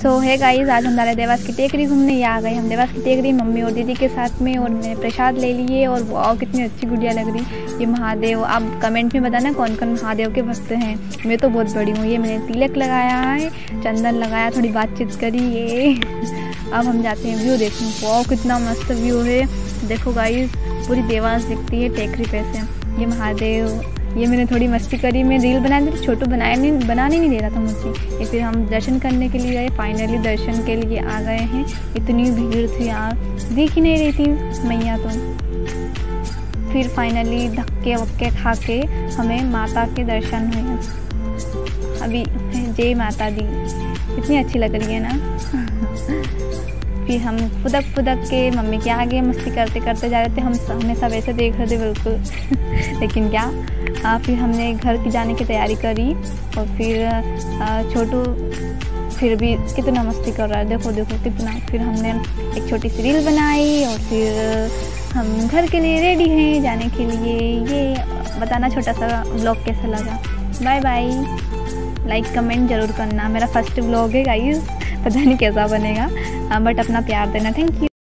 सो है गाइस, आज हम जा रहे हैं देवास की टेकरी घूमने। ये आ गए हम देवास की टेकरी मम्मी और दीदी के साथ में, और मैंने प्रसाद ले लिए। और वाह कितनी अच्छी गुड़िया लग रही। ये महादेव, आप कमेंट में बताना कौन कौन महादेव के भक्त हैं। मैं तो बहुत बड़ी हूँ। ये मैंने तिलक लगाया है, चंदन लगाया, थोड़ी बातचीत करी। ये अब हम जाते हैं व्यू देखने। वाह कितना मस्त व्यू है। देखो गाइस, पूरी देवास दिखती है टेकरी पे से। ये महादेव, ये मैंने थोड़ी मस्ती करी। मैं रील बना दी, छोटू बनाने नहीं दे रहा था मुझे। ये फिर हम दर्शन करने के लिए गए। फाइनली दर्शन के लिए आ गए हैं। इतनी भीड़ थी यार, दिख ही नहीं रही थी मैया तो। फिर फाइनली धक्के वक्के खा के हमें माता के दर्शन हुए। अभी जय माता दी, इतनी अच्छी लग रही है ना। फिर हम फुदक के मम्मी के आगे मस्ती करते करते जा रहे थे। हम हमेशा वैसे देख रहे थे बिल्कुल। लेकिन क्या, फिर हमने घर की जाने की तैयारी करी। और फिर छोटू फिर भी कितना मस्ती कर रहा है, देखो देखो कितना। फिर हमने एक छोटी सी रील बनाई और फिर हम घर के लिए रेडी हैं जाने के लिए। ये बताना छोटा सा व्लॉग कैसा लगा। बाय बाय, लाइक कमेंट ज़रूर करना। मेरा फर्स्ट व्लॉग है गाइस, पता नहीं कैसा बनेगा, बट अपना प्यार देना। Thank you.